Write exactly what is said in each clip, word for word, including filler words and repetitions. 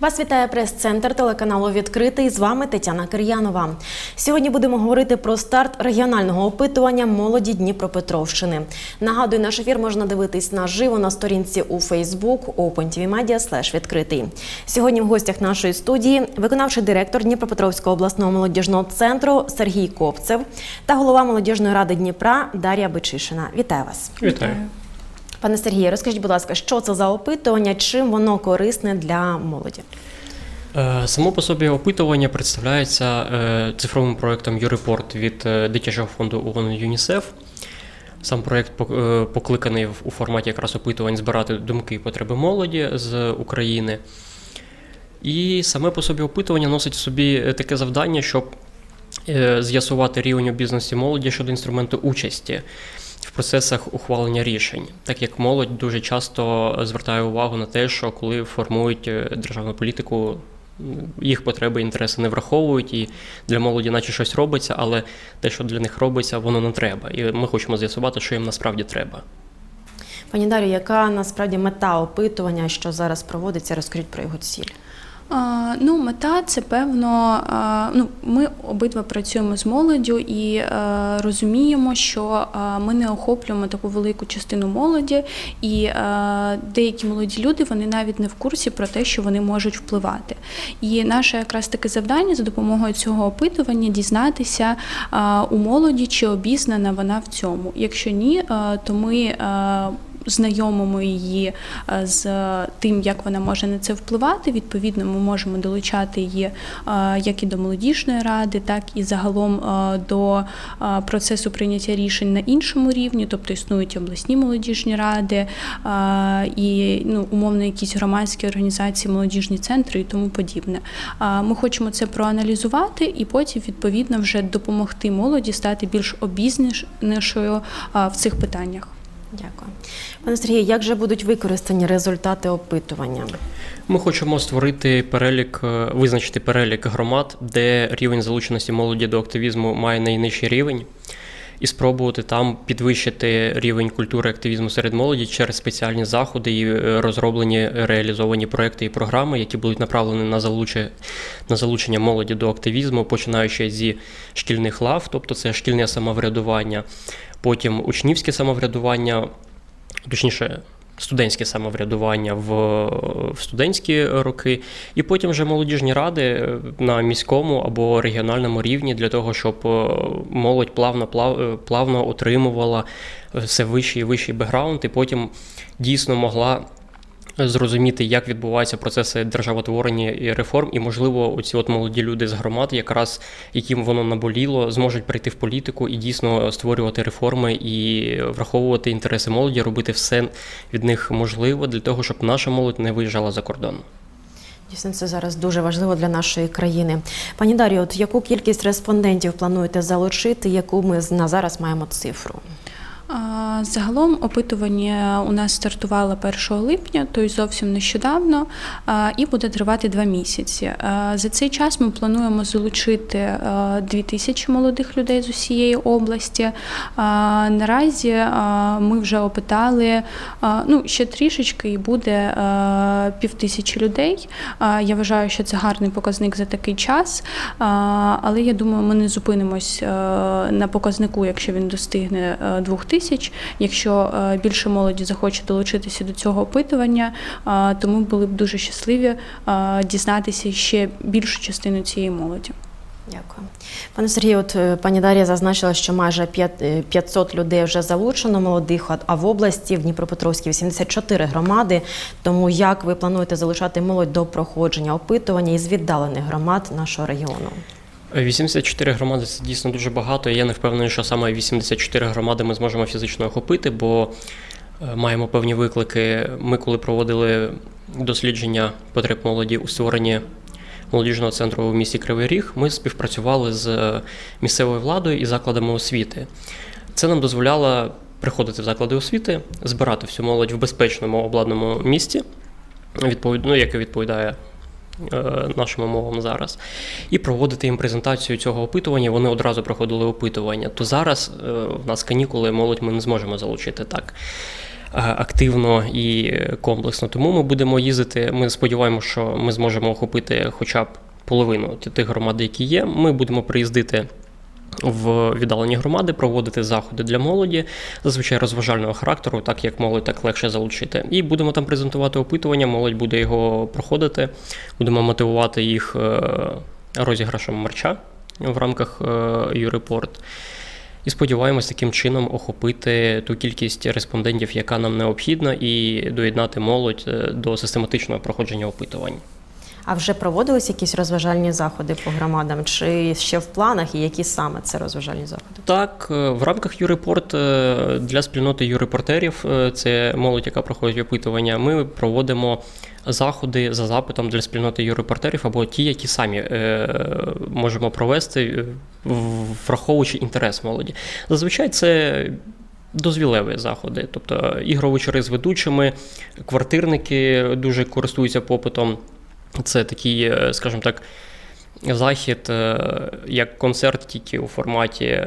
Вас вітає прес-центр телеканалу «Відкритий». З вами Тетяна Кир'янова. Сьогодні будемо говорити про старт регіонального опитування молоді Дніпропетровщини. Нагадую, наш ефір можна дивитись наживо на сторінці у Facebook open.tv.media слеш відкритий. Сьогодні в гостях нашої студії виконавчий директор Дніпропетровського обласного молодіжного центру Сергій Копцев та голова молодіжної ради Дніпра Дар'я Бичишина. Вітаю вас. Вітаю. Пане Сергію, розкажіть, будь ласка, що це за опитування, чим воно корисне для молоді? Само по собі опитування представляється цифровим проєктом «Юрепорт» від дитячого фонду ООН ЮНІСЕФ. Сам проєкт покликаний у форматі якраз опитувань збирати думки і потреби молоді з України. І саме по собі опитування носить в собі таке завдання, щоб з'ясувати рівень обізнаності молоді щодо інструменту участі в процесах ухвалення рішень, так як молодь дуже часто звертає увагу на те, що коли формують державну політику, їх потреби і інтереси не враховують, і для молоді наче щось робиться, але те, що для них робиться, воно не треба. І ми хочемо з'ясувати, що їм насправді треба. Пані Дар'ю, яка насправді мета опитування, що зараз проводиться, розкажіть про його ціль? А, ну, мета – це, певно, а, ну, ми обидва працюємо з молоддю і а, розуміємо, що а, ми не охоплюємо таку велику частину молоді, і а, деякі молоді люди, вони навіть не в курсі про те, що вони можуть впливати. І наше якраз таке завдання за допомогою цього опитування дізнатися а, у молоді, чи обізнана вона в цьому. Якщо ні, а, то ми а, знайомимо її з тим, як вона може на це впливати. Відповідно, ми можемо долучати її як і до молодіжної ради, так і загалом до процесу прийняття рішень на іншому рівні, тобто існують обласні молодіжні ради і ну, умовно якісь громадські організації, молодіжні центри і тому подібне. Ми хочемо це проаналізувати і потім, відповідно, вже допомогти молоді стати більш обізнанішою в цих питаннях. Дякую. Пане Сергію, як же будуть використані результати опитування? Ми хочемо створити перелік, визначити перелік громад, де рівень залученості молоді до активізму має найнижчий рівень, і спробувати там підвищити рівень культури активізму серед молоді через спеціальні заходи і розроблені, реалізовані проекти і програми, які будуть направлені на залучення, на залучення молоді до активізму, починаючи зі шкільних лав, тобто це шкільне самоврядування, потім учнівське самоврядування, точніше, студентське самоврядування в, в студентські роки, і потім вже молодіжні ради на міському або регіональному рівні для того, щоб молодь плавно, плав, плавно отримувала все вищий і вищий бекграунд, і потім дійсно могла зрозуміти, як відбуваються процеси державотворення і реформ, і, можливо, оці от молоді люди з громад, якраз яким воно наболіло, зможуть прийти в політику і дійсно створювати реформи і враховувати інтереси молоді, робити все від них можливе для того, щоб наша молодь не виїжджала за кордон. Дійсно, це зараз дуже важливо для нашої країни. Пані Дар'ю, от яку кількість респондентів плануєте залучити, яку ми на зараз маємо цифру? Загалом опитування у нас стартувало першого липня, тобто зовсім нещодавно, і буде тривати два місяці. За цей час ми плануємо залучити дві тисячі молодих людей з усієї області. Наразі ми вже опитали, ну, ще трішечки і буде півтисячі людей. Я вважаю, що це гарний показник за такий час, але я думаю, ми не зупинимось на показнику, якщо він достигне двох тисяч. Якщо більше молоді захоче долучитися до цього опитування, то ми були б дуже щасливі дізнатися ще більшу частину цієї молоді. Дякую. Пане Сергію, от пані Дар'я зазначила, що майже п'ятсот людей вже залучено молодих, а в області, в Дніпропетровській, вісімдесят чотири громади. Тому як ви плануєте залучати молодь до проходження опитування із віддалених громад нашого регіону? вісімдесят чотири громади – це дійсно дуже багато, і я не впевнений, що саме вісімдесят чотири громади ми зможемо фізично охопити, бо маємо певні виклики. Ми, коли проводили дослідження потреб молоді у створенні молодіжного центру в місті Кривий Ріг, ми співпрацювали з місцевою владою і закладами освіти. Це нам дозволяло приходити в заклади освіти, збирати всю молодь в безпечному обладнаному місті, ну, яке відповідає нашим умовам зараз, і проводити їм презентацію цього опитування. Вони одразу проходили опитування. То зараз в нас канікули, молодь ми не зможемо залучити так. активно і комплексно. Тому ми будемо їздити, ми сподіваємося, що ми зможемо охопити хоча б половину тих громад, які є. Ми будемо приїздити в віддалені громади, проводити заходи для молоді, зазвичай розважального характеру, так як молодь так легше залучити. І будемо там презентувати опитування, молодь буде його проходити, будемо мотивувати їх розіграшем мерча в рамках YouReport. І сподіваємось таким чином охопити ту кількість респондентів, яка нам необхідна, і доєднати молодь до систематичного проходження опитувань. А вже проводились якісь розважальні заходи по громадам? Чи ще в планах, і які саме це розважальні заходи? Так, в рамках YouReport для спільноти юрепортерів, це молодь, яка проходить опитування, ми проводимо заходи за запитом для спільноти юрепортерів або ті, які самі е, можемо провести, враховуючи інтерес молоді. Зазвичай це дозвілеві заходи, тобто ігровечори з ведучими, квартирники дуже користуються попитом. Це такий, скажімо так, захід, як концерт, тільки у форматі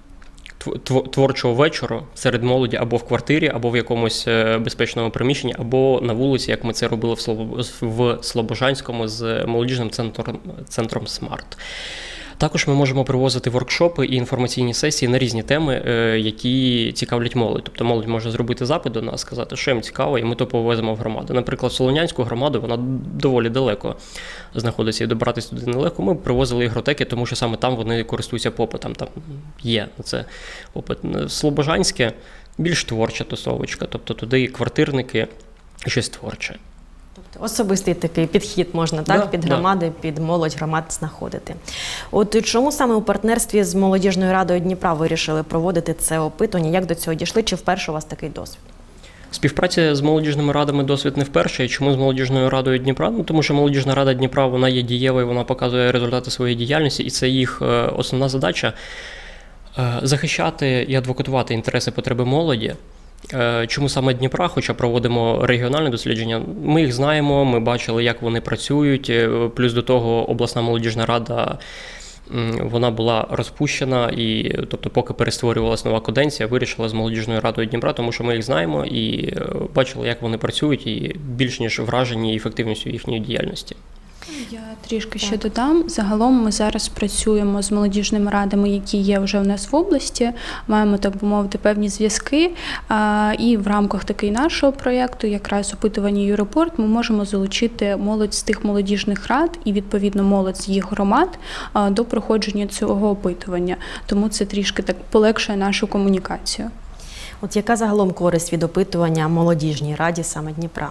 творчого вечора серед молоді або в квартирі, або в якомусь безпечному приміщенні, або на вулиці, як ми це робили в Слобожанському з молодіжним центром, центром «Смарт». Також ми можемо привозити воркшопи і інформаційні сесії на різні теми, які цікавлять молодь. Тобто молодь може зробити запит до нас, сказати, що їм цікаво, і ми то повеземо в громаду. Наприклад, Солонянську громаду, вона доволі далеко знаходиться, і добратися туди нелегко. Ми привозили ігротеки, тому що саме там вони користуються попитом, там є на це попит. Слобожанське більш творча тусовочка, тобто туди квартирники, щось творче. Тобто особистий такий підхід можна, так, да, під громади, да. під молодь громад знаходити. От чому саме у партнерстві з Молодіжною радою Дніпра ви вирішили проводити це опитування? Як до цього дійшли? Чи вперше у вас такий досвід? Співпраця з молодіжними радами досвід не вперше. І чому з Молодіжною радою Дніпра? Ну, тому що Молодіжна рада Дніпра, вона є дієвою, вона показує результати своєї діяльності, і це їх основна задача – захищати і адвокатувати інтереси, потреби молоді. Чому саме Дніпра, хоча проводимо регіональне дослідження, ми їх знаємо, ми бачили, як вони працюють, плюс до того обласна молодіжна рада, вона була розпущена, і, тобто поки перестворювалася нова каденція, вирішила з Молодіжною радою Дніпра, тому що ми їх знаємо і бачили, як вони працюють, і більш ніж вражені ефективністю їхньої діяльності. Я трішки ще додам. Загалом ми зараз працюємо з молодіжними радами, які є вже у нас в області, маємо, так би мовити, певні зв'язки, і в рамках такий нашого проєкту, якраз опитування YouReport, ми можемо залучити молодь з тих молодіжних рад і, відповідно, молодь з їх громад до проходження цього опитування. Тому це трішки так полегшує нашу комунікацію. От яка загалом користь від опитування молодіжній раді саме Дніпра?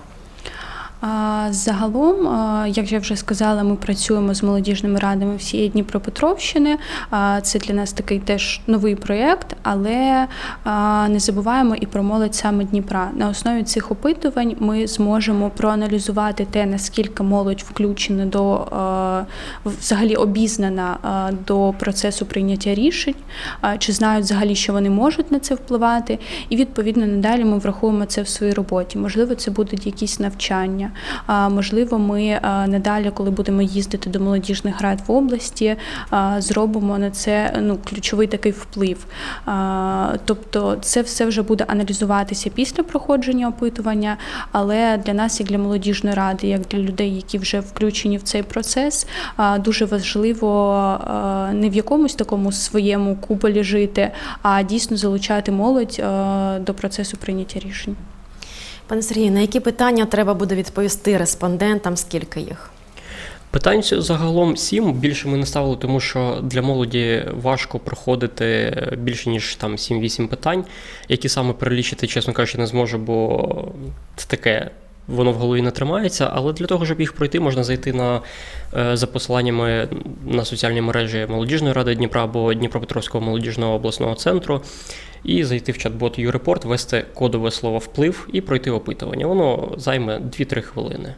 Загалом, як я вже сказала, ми працюємо з молодіжними радами всієї Дніпропетровщини. Це для нас такий теж новий проєкт, але не забуваємо і про молодь саме Дніпра. На основі цих опитувань ми зможемо проаналізувати те, наскільки молодь включена до, взагалі обізнана до процесу прийняття рішень, чи знають взагалі, що вони можуть на це впливати. І, відповідно, надалі ми врахуємо це в своїй роботі. Можливо, це будуть якісь навчання. Можливо, ми надалі, коли будемо їздити до молодіжних рад в області, зробимо на це ну, ключовий такий вплив. Тобто це все вже буде аналізуватися після проходження опитування, але для нас, як для молодіжної ради, як для людей, які вже включені в цей процес, дуже важливо не в якомусь такому своєму куполі жити, а дійсно залучати молодь до процесу прийняття рішень. Пане Сергію, на які питання треба буде відповісти респондентам, скільки їх? Питань загалом сім, більше ми не ставили, тому що для молоді важко проходити більше, ніж там сім-вісім питань, які саме перелічити, чесно кажучи, не зможу, бо це таке, воно в голові не тримається, але для того, щоб їх пройти, можна зайти на, за посиланнями на соціальні мережі Молодіжної ради Дніпра або Дніпропетровського молодіжного обласного центру, і зайти в чат-бот YouReport, ввести кодове слово «вплив» і пройти опитування. Воно займе дві-три хвилини.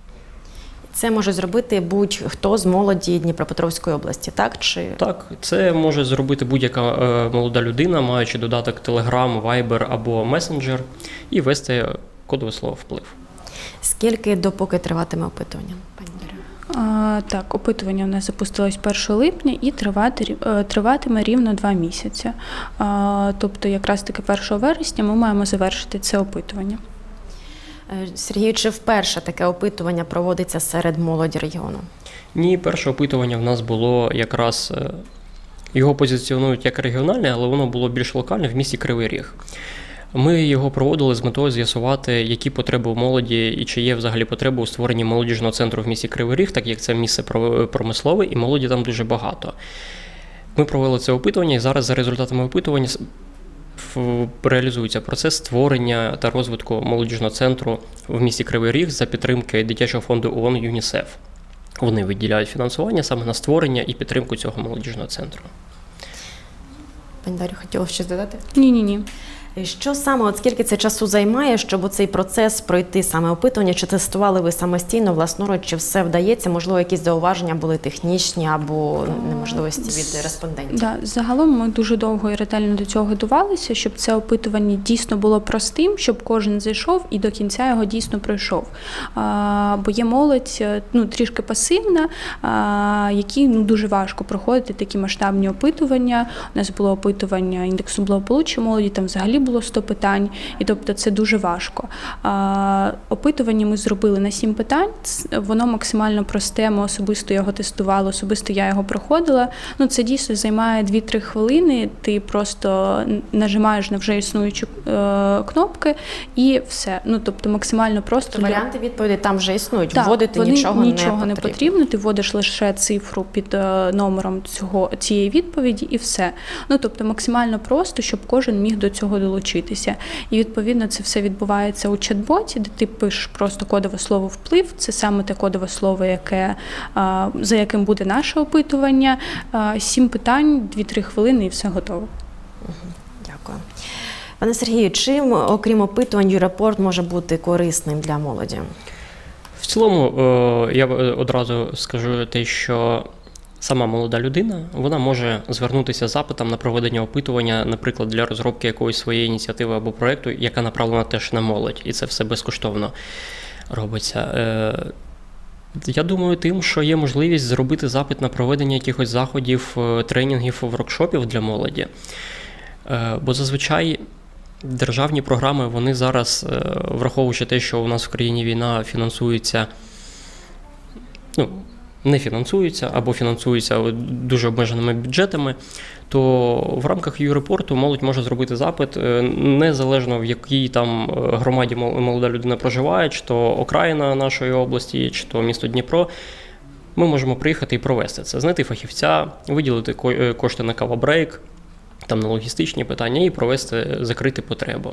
Це може зробити будь-хто з молоді Дніпропетровської області, так? Чи... Так, це може зробити будь-яка е, молода людина, маючи додаток Telegram, Viber або Messenger, і ввести кодове слово «вплив». Скільки допоки триватиме опитування, пані Дар'я? А, так, опитування у нас запустилось першого липня і тривати, триватиме рівно два місяці. А, тобто якраз таки першого вересня ми маємо завершити це опитування. Сергію, чи вперше таке опитування проводиться серед молоді регіону? Ні, перше опитування в нас було якраз, його позиціонують як регіональне, але воно було більш локальне в місті Кривий Ріг. Ми його проводили з метою з'ясувати, які потреби у молоді і чи є взагалі потреби у створенні молодіжного центру в місті Кривий Ріг, так як це місце промислове і молоді там дуже багато. Ми провели це опитування і зараз за результатами опитування реалізується процес створення та розвитку молодіжного центру в місті Кривий Ріг за підтримки дитячого фонду ООН ЮНІСЕФ. Вони виділяють фінансування саме на створення і підтримку цього молодіжного центру. Пані Дар'ю, хотіла щось додати? Ні-ні-ні. Що саме, от скільки це часу займає, щоб цей процес пройти, саме опитування? Чи тестували ви самостійно, власноруч, чи все вдається? Можливо, якісь зауваження були технічні або неможливості від респондентів? Да, загалом ми дуже довго і ретельно до цього готувалися, щоб це опитування дійсно було простим, щоб кожен зайшов і до кінця його дійсно пройшов. А, бо є молодь, ну, трішки пасивна, а, які, ну, дуже важко проходити такі масштабні опитування. У нас було опитування індексу благополуччя молоді, там взагалі було сто питань, і тобто це дуже важко. А, опитування ми зробили на сім питань, воно максимально просте, ми особисто його тестували, особисто я його проходила. Ну, це дійсно займає дві-три хвилини, ти просто нажимаєш на вже існуючі е, кнопки і все. Ну, тобто максимально просто. Тобто варіанти відповіді там вже існують, так, вводити вони, нічого, нічого не не потрібно. потрібно, ти вводиш лише цифру під е, номером цього, цієї відповіді і все. Ну, тобто максимально просто, щоб кожен міг до цього долучитися. І, відповідно, це все відбувається у чат-боті, де ти пишеш просто кодове слово «вплив». Це саме те кодове слово, яке, за яким буде наше опитування. Сім питань, дві-три хвилини і все готово. Дякую. Пане Сергію, чим, окрім опитувань, YouReport може бути корисним для молоді? В цілому, я одразу скажу те, що сама молода людина, вона може звернутися з запитом на проведення опитування, наприклад, для розробки якоїсь своєї ініціативи або проєкту, яка направлена теж на молодь, і це все безкоштовно робиться. Я думаю, тим, що є можливість зробити запит на проведення якихось заходів, тренінгів, воркшопів для молоді. Бо зазвичай державні програми, вони зараз, враховуючи те, що у нас в країні війна, фінансується, ну, не фінансуються або фінансуються дуже обмеженими бюджетами, то в рамках YouReport молодь може зробити запит незалежно в якій там громаді молода людина проживає, чи то окраїна нашої області, чи то місто Дніпро. Ми можемо приїхати і провести це, знайти фахівця, виділити кошти на кавабрейк, там на логістичні питання і провести, закрити потребу.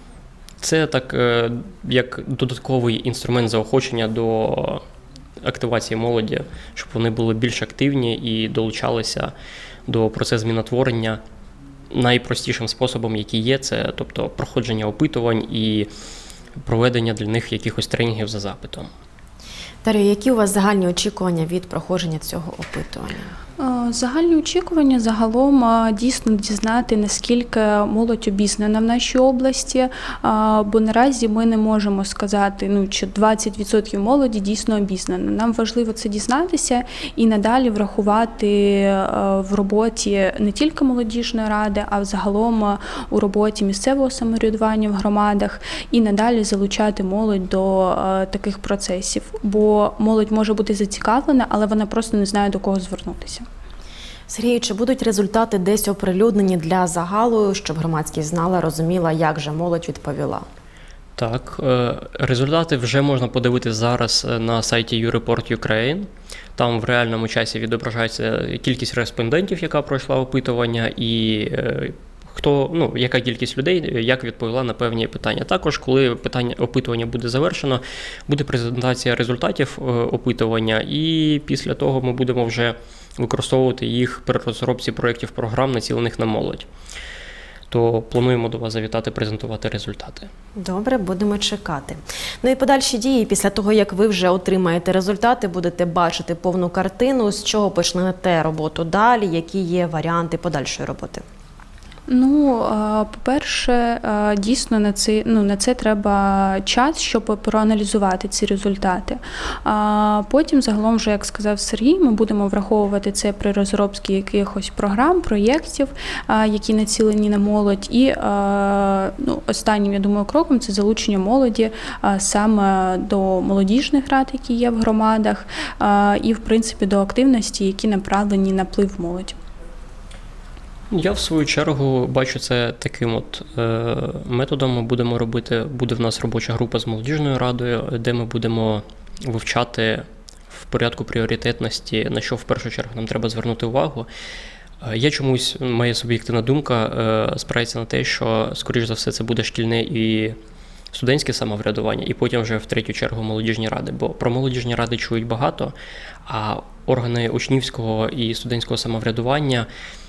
Це так, як додатковий інструмент заохочення до активації молоді, щоб вони були більш активні і долучалися до процесу змінотворення найпростішим способом, який є, це тобто проходження опитувань і проведення для них якихось тренінгів за запитом. Дар'ю, які у вас загальні очікування від проходження цього опитування? Загальні очікування загалом дійсно дізнати, наскільки молодь обізнана в нашій області, бо наразі ми не можемо сказати, ну, чи двадцять відсотків молоді дійсно обізнано. Нам важливо це дізнатися і надалі врахувати в роботі не тільки молодіжної ради, а взагалом у роботі місцевого самоврядування в громадах і надалі залучати молодь до таких процесів, бо молодь може бути зацікавлена, але вона просто не знає, до кого звернутися. Сергій, чи будуть результати десь оприлюднені для загалу, щоб громадськість знала, розуміла, як же молодь відповіла? Так, результати вже можна подивитися зараз на сайті YouReport Ukraine. Там в реальному часі відображається кількість респондентів, яка пройшла опитування, і хто, ну, яка кількість людей, як відповіла на певні питання. Також, коли питання, опитування буде завершено, буде презентація результатів опитування, і після того ми будемо вже використовувати їх при розробці проєктів програм, націлених на молодь. То плануємо до вас завітати, презентувати результати. Добре, будемо чекати. Ну і подальші дії, після того, як ви вже отримаєте результати, будете бачити повну картину, з чого почнете роботу далі, які є варіанти подальшої роботи? Ну, е, по-перше, е, дійсно на це, ну, на це треба час, щоб проаналізувати ці результати. А потім, загалом, вже, як сказав Сергій, ми будемо враховувати це при розробці якихось програм, проєктів, е, які націлені на молодь. І е, ну, останнім, я думаю, кроком – це залучення молоді е, саме до молодіжних рад, які є в громадах, е, і, в принципі, до активності, які направлені на вплив молоді. Я, в свою чергу, бачу це таким от е, методом. Ми будемо робити, буде в нас робоча група з молодіжною радою, де ми будемо вивчати в порядку пріоритетності, на що в першу чергу нам треба звернути увагу. Е, я чомусь, моя суб'єктивна думка е, спирається на те, що, скоріш за все, це буде шкільне і студентське самоврядування, і потім вже в третю чергу молодіжні ради. Бо про молодіжні ради чують багато, а органи учнівського і студентського самоврядування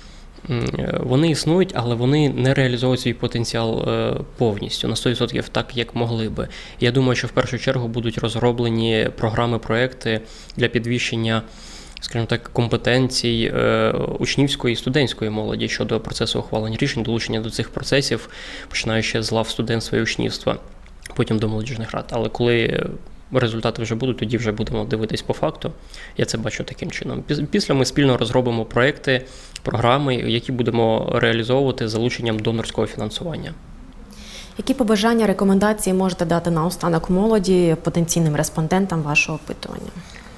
вони існують, але вони не реалізовують свій потенціал повністю, на сто відсотків так, як могли би. Я думаю, що в першу чергу будуть розроблені програми, проекти для підвищення, скажімо так, компетенцій учнівської і студентської молоді щодо процесу ухвалення рішень, долучення до цих процесів, починаючи з лав студентства і учнівства, потім до молодіжних рад. Але коли результати вже будуть, тоді вже будемо дивитись по факту. Я це бачу таким чином. Після ми спільно розробимо проекти, програми, які будемо реалізовувати з залученням донорського фінансування. Які побажання, рекомендації можете дати наостанок молоді, потенційним респондентам вашого опитування?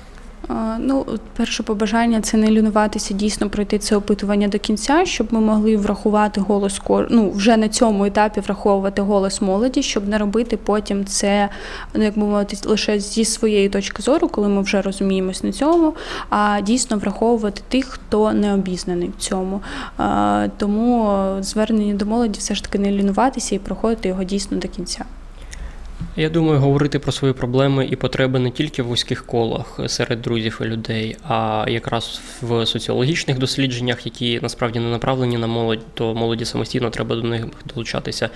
Ну, перше побажання – це не лінуватися, дійсно пройти це опитування до кінця, щоб ми могли врахувати голос, ну, вже на цьому етапі враховувати голос молоді, щоб не робити потім це, ну, як би мовити, лише зі своєї точки зору, коли ми вже розуміємось на цьому, а дійсно враховувати тих, хто не обізнаний в цьому. Тому звернення до молоді все ж таки не лінуватися і проходити його дійсно до кінця. Я думаю, говорити про свої проблеми і потреби не тільки в вузьких колах серед друзів і людей, а якраз в соціологічних дослідженнях, які насправді не направлені на молодь, то молоді самостійно треба до них долучатися.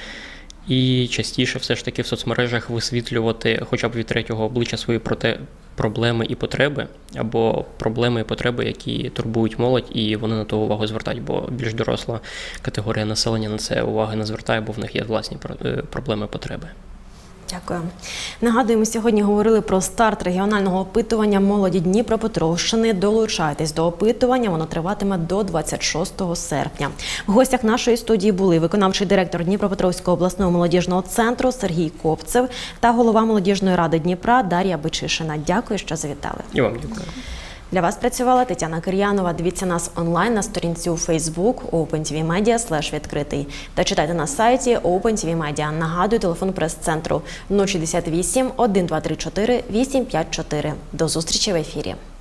І частіше все ж таки в соцмережах висвітлювати хоча б від третього обличчя свої проте проблеми і потреби, або проблеми і потреби, які турбують молодь, і вони на то увагу звертають, бо більш доросла категорія населення на це уваги не звертає, бо в них є власні проблеми і потреби. Дякую. Нагадуємо, сьогодні говорили про старт регіонального опитування молоді Дніпропетровщини. Долучайтесь до опитування, воно триватиме до двадцять шостого серпня. В гостях нашої студії були виконавчий директор Дніпропетровського обласного молодіжного центру Сергій Копцев та голова молодіжної ради Дніпра Дар'я Бичишина. Дякую, що завітали. І вам дякую. Для вас працювала Тетяна Кир'янова. Дивіться нас онлайн на сторінці у Facebook OpenTVMedia слеш відкритий. Та читайте на сайті OpenTVMedia. Нагадую, телефон прес-центру нуль шістдесят вісім, один два три чотири, вісім п'ять чотири. До зустрічі в ефірі.